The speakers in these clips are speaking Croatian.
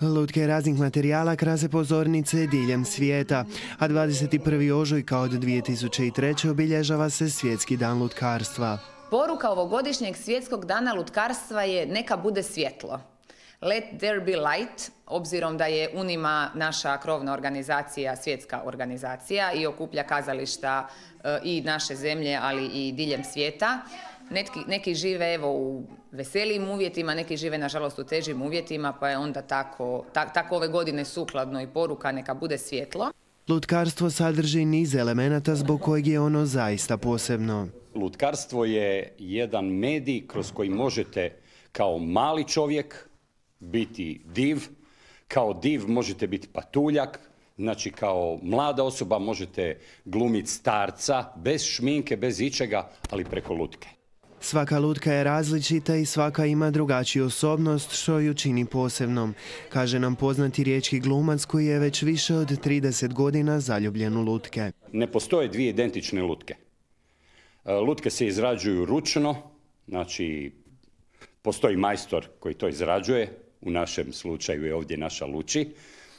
Lutke raznih materijala krase pozornice diljem svijeta, a 21. ožujka od 2003. obilježava se Svjetski dan lutkarstva. Poruka ovogodišnjeg Svjetskog dana lutkarstva je neka bude svjetlo. Let there be light, obzirom da je UNIMA naša krovna organizacija, svjetska organizacija i okuplja kazališta i naše zemlje, ali i diljem svijeta. Neki žive u veselijim uvjetima, neki žive nažalost u težim uvjetima, pa je onda tako ove godine sukladno i poruka neka bude svjetlo. Lutkarstvo sadrži niz elemenata zbog kojeg je ono zaista posebno. Lutkarstvo je jedan medij kroz koji možete kao mali čovjek biti div, kao div možete biti patuljak, znači kao mlada osoba možete glumiti starca, bez šminke, bez ičega, ali preko lutke. Svaka lutka je različita i svaka ima drugačiju osobnost, što ju čini posebnom, kaže nam poznati riječki glumac koji je već više od 30 godina zaljubljen u lutke. Ne postoje dvije identične lutke. Lutke se izrađuju ručno, znači postoji majstor koji to izrađuje, u našem slučaju je ovdje naša Luči.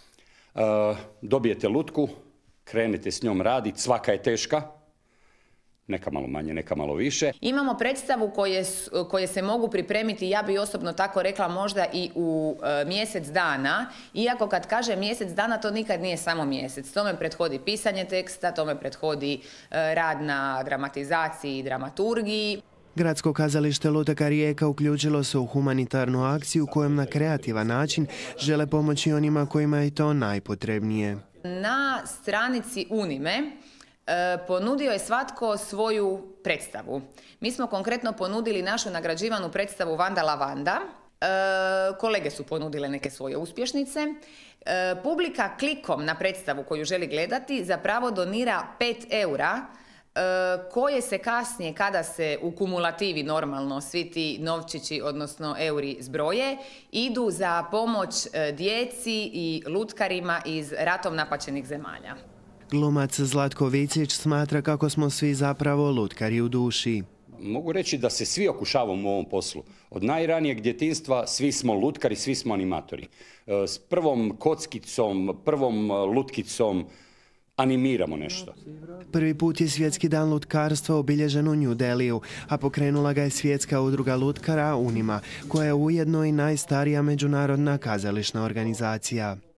Dobijete lutku, krenete s njom raditi, svaka je teška, neka malo manje, neka malo više. Imamo predstavu koje se mogu pripremiti, ja bi osobno tako rekla, možda i u mjesec dana, iako kad kažem mjesec dana, to nikad nije samo mjesec. Tome prethodi pisanje teksta, tome prethodi rad na dramatizaciji i dramaturgiji. Gradsko kazalište Lutaka Rijeka uključilo se u humanitarnu akciju kojom na kreativan način žele pomoći onima kojima je to najpotrebnije. Na stranici UNIME ponudio je svatko svoju predstavu. Mi smo konkretno ponudili našu nagrađivanu predstavu Vanda Lavanda. Kolege su ponudile neke svoje uspješnice. Publika klikom na predstavu koju želi gledati zapravo donira 5 eura koje se kasnije, kada se u kumulativi normalno svi ti novčići, odnosno euri zbroje, idu za pomoć djeci i lutkarima iz ratom napaćenih zemalja. Glumac Zlatko Vicić smatra kako smo svi zapravo lutkari u duši. Mogu reći da se svi okušavamo u ovom poslu. Od najranijeg djetinjstva svi smo lutkari, svi smo animatori. S prvom kockicom, prvom lutkicom animiramo nešto. Prvi put je Svjetski dan lutkarstva obilježen u New Delhiju, a pokrenula ga je Svjetska udruga lutkara UNIMA, koja je ujedno i najstarija međunarodna kazališna organizacija.